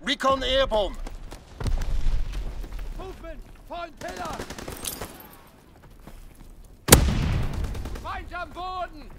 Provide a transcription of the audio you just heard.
Recon airborne. Movement! Point Pillar! Feind am Boden!